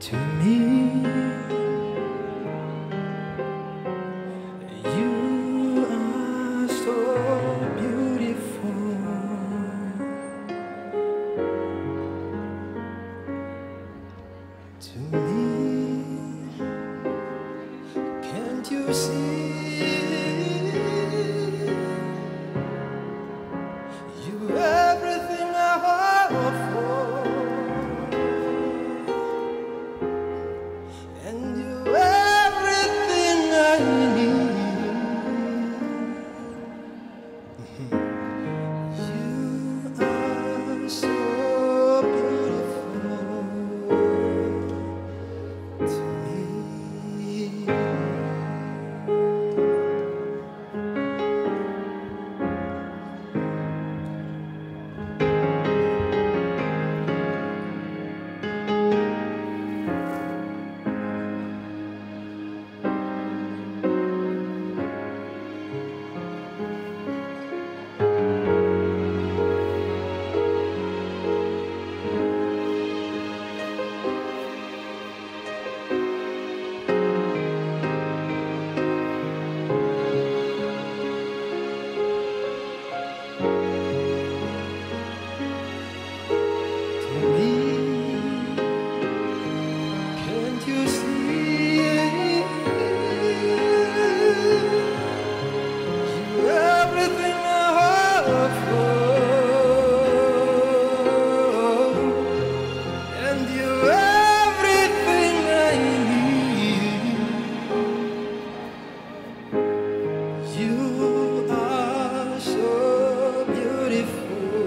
To me, you are so beautiful. To me, can't you see? You everything I hope for. And you everything I need. You are so beautiful to me. Can't you see? You everything I hope for, and you everything I need. You are so beautiful.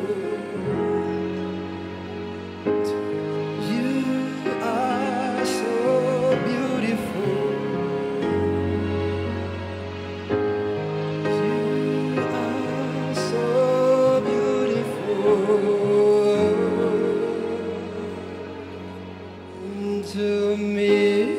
You are so beautiful. You are so beautiful to me.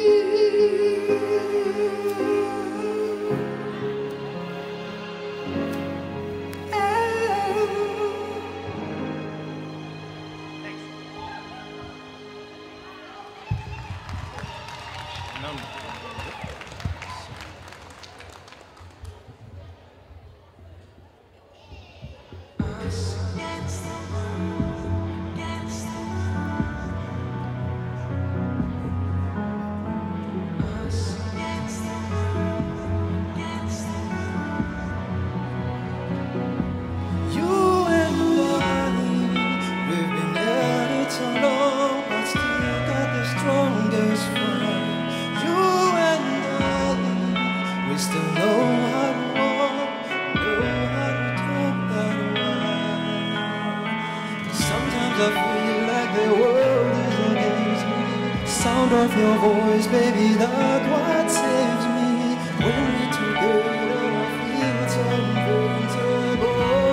Still know how to walk, know how to talk that way. Sometimes I feel like the world is against me. Sound of your voice, baby, that's what saves me. When we're together, I feel so invincible.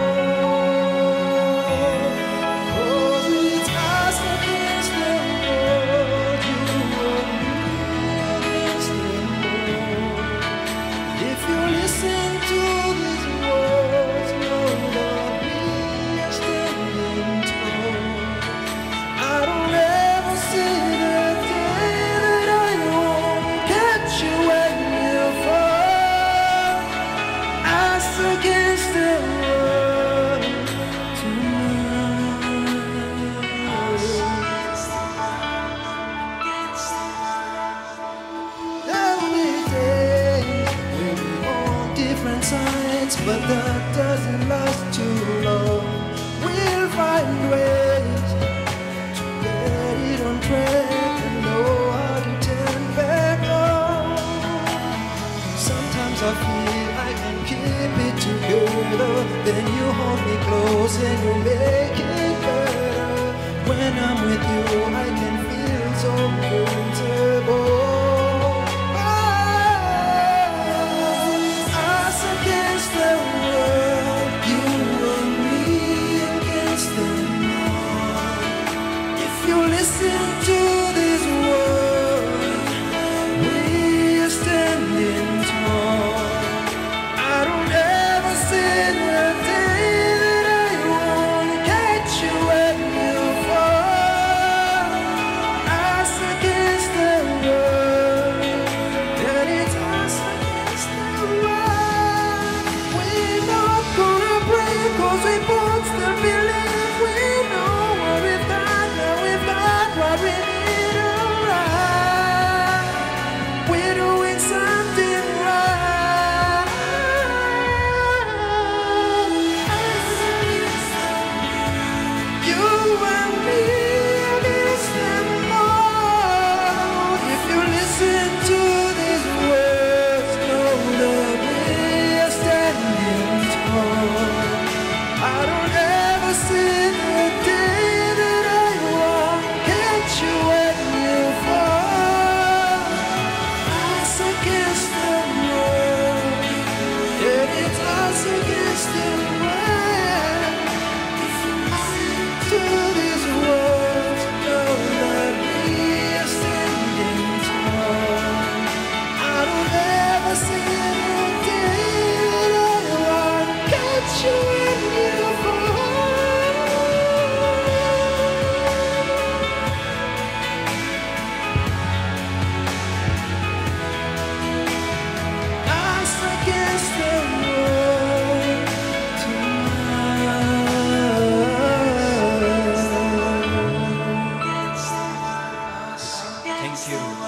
'Cause it's us against the world, you and me against the world. If you listen to these words, know that we are standing tall. I don't ever see the day that I won't catch you when you fall. Us against the world tonight. There'll be days when we're on different sides, but that doesn't last too long. We'll find ways to get it on track and know how to turn back on. Sometimes I feel I can keep it together, then you hold me close and you make it better. When I'm with you, I can feel so comfortable. Us against the world, you and me against them all. If you listen to this word, we are standing tall. I don't ever see the day that I won't catch you when you fall. Us against Thank you.